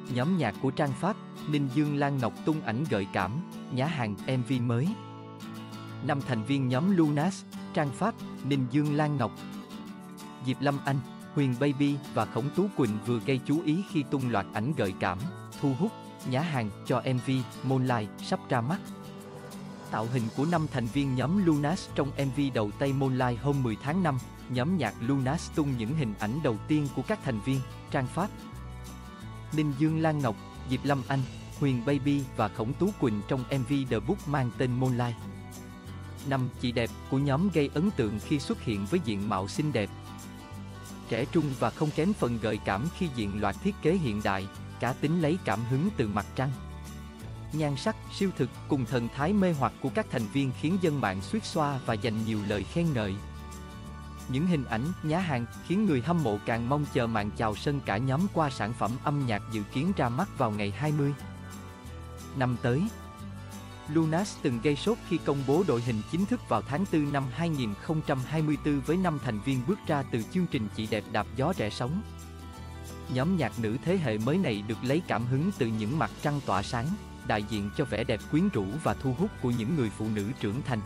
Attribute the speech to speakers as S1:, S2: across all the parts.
S1: Nhóm nhạc của Trang Pháp, Ninh Dương Lan Ngọc tung ảnh gợi cảm, nhá hàng MV mới. 5 thành viên nhóm Lunas, Trang Pháp, Ninh Dương Lan Ngọc, Diệp Lâm Anh, Huyền Baby và Khổng Tú Quỳnh vừa gây chú ý khi tung loạt ảnh gợi cảm, thu hút, nhá hàng cho MV Moonlight sắp ra mắt. Tạo hình của 5 thành viên nhóm Lunas trong MV đầu tay Moonlight hôm 10 tháng 5, nhóm nhạc Lunas tung những hình ảnh đầu tiên của các thành viên, Trang Pháp, Ninh Dương Lan Ngọc, Diệp Lâm Anh, Huyền Baby và Khổng Tú Quỳnh trong MV debut mang tên Moonlight. 5 chị đẹp của nhóm gây ấn tượng khi xuất hiện với diện mạo xinh đẹp, trẻ trung và không kém phần gợi cảm khi diện loạt thiết kế hiện đại, cá tính lấy cảm hứng từ mặt trăng. Nhan sắc, siêu thực cùng thần thái mê hoặc của các thành viên khiến dân mạng xuýt xoa và dành nhiều lời khen ngợi. Những hình ảnh, nhá hàng khiến người hâm mộ càng mong chờ màn chào sân cả nhóm qua sản phẩm âm nhạc dự kiến ra mắt vào ngày 20 năm tới. Lunas từng gây sốt khi công bố đội hình chính thức vào tháng 4 năm 2024 với 5 thành viên bước ra từ chương trình Chị Đẹp Đạp Gió Rẽ Sóng. Nhóm nhạc nữ thế hệ mới này được lấy cảm hứng từ những mặt trăng tỏa sáng, đại diện cho vẻ đẹp quyến rũ và thu hút của những người phụ nữ trưởng thành.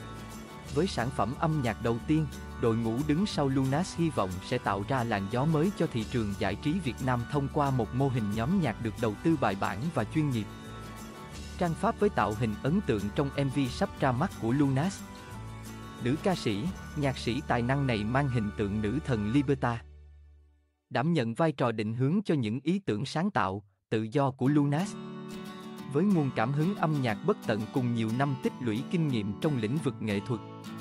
S1: Với sản phẩm âm nhạc đầu tiên, đội ngũ đứng sau Lunas hy vọng sẽ tạo ra làn gió mới cho thị trường giải trí Việt Nam thông qua một mô hình nhóm nhạc được đầu tư bài bản và chuyên nghiệp. Trang Pháp với tạo hình ấn tượng trong MV sắp ra mắt của Lunas. Nữ ca sĩ, nhạc sĩ tài năng này mang hình tượng nữ thần Liberta, đảm nhận vai trò định hướng cho những ý tưởng sáng tạo, tự do của Lunas. Với nguồn cảm hứng âm nhạc bất tận cùng nhiều năm tích lũy kinh nghiệm trong lĩnh vực nghệ thuật,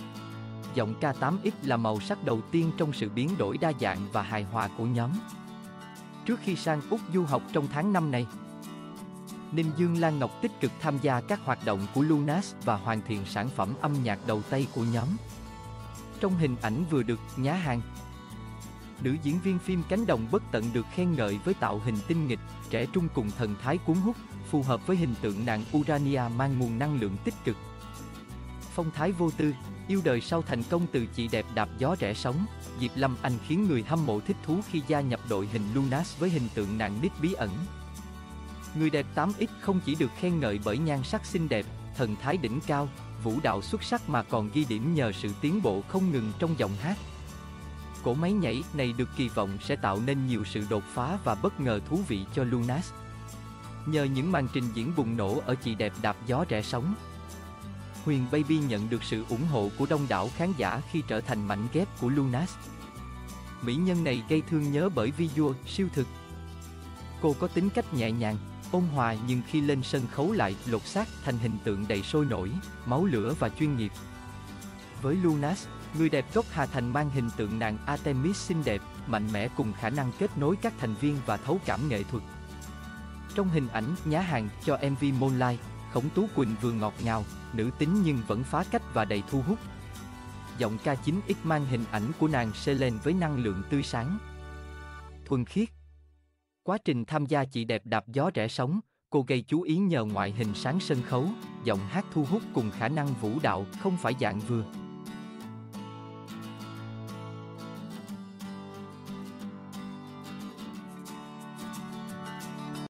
S1: giọng K8X là màu sắc đầu tiên trong sự biến đổi đa dạng và hài hòa của nhóm. Trước khi sang Úc du học trong tháng 5 này, Ninh Dương Lan Ngọc tích cực tham gia các hoạt động của Lunas và hoàn thiện sản phẩm âm nhạc đầu tay của nhóm. Trong hình ảnh vừa được nhá hàng, nữ diễn viên phim Cánh Đồng Bất Tận được khen ngợi với tạo hình tinh nghịch, trẻ trung cùng thần thái cuốn hút, phù hợp với hình tượng nàng Urania mang nguồn năng lượng tích cực. Phong thái vô tư, yêu đời sau thành công từ Chị Đẹp Đạp Gió Rẽ Sóng, Diệp Lâm Anh khiến người hâm mộ thích thú khi gia nhập đội hình Lunas với hình tượng nàng nít bí ẩn. Người đẹp 8X không chỉ được khen ngợi bởi nhan sắc xinh đẹp, thần thái đỉnh cao, vũ đạo xuất sắc mà còn ghi điểm nhờ sự tiến bộ không ngừng trong giọng hát. Cỗ máy nhảy này được kỳ vọng sẽ tạo nên nhiều sự đột phá và bất ngờ thú vị cho Lunas. Nhờ những màn trình diễn bùng nổ ở Chị Đẹp Đạp Gió Rẽ Sóng, Huyền Baby nhận được sự ủng hộ của đông đảo khán giả khi trở thành mảnh ghép của Lunas. Mỹ nhân này gây thương nhớ bởi visual siêu thực. Cô có tính cách nhẹ nhàng, ôn hòa nhưng khi lên sân khấu lại lột xác thành hình tượng đầy sôi nổi, máu lửa và chuyên nghiệp. Với Lunas, người đẹp gốc Hà Thành mang hình tượng nàng Artemis xinh đẹp, mạnh mẽ cùng khả năng kết nối các thành viên và thấu cảm nghệ thuật. Trong hình ảnh nhá hàng cho MV Moonlight, Khổng Tú Quỳnh vừa ngọt ngào, nữ tính nhưng vẫn phá cách và đầy thu hút. Giọng K9X mang hình ảnh của nàng Selene với năng lượng tươi sáng, thuần khiết. Quá trình tham gia Chị Đẹp Đạp Gió Rẽ Sóng, cô gây chú ý nhờ ngoại hình sáng sân khấu, giọng hát thu hút cùng khả năng vũ đạo không phải dạng vừa.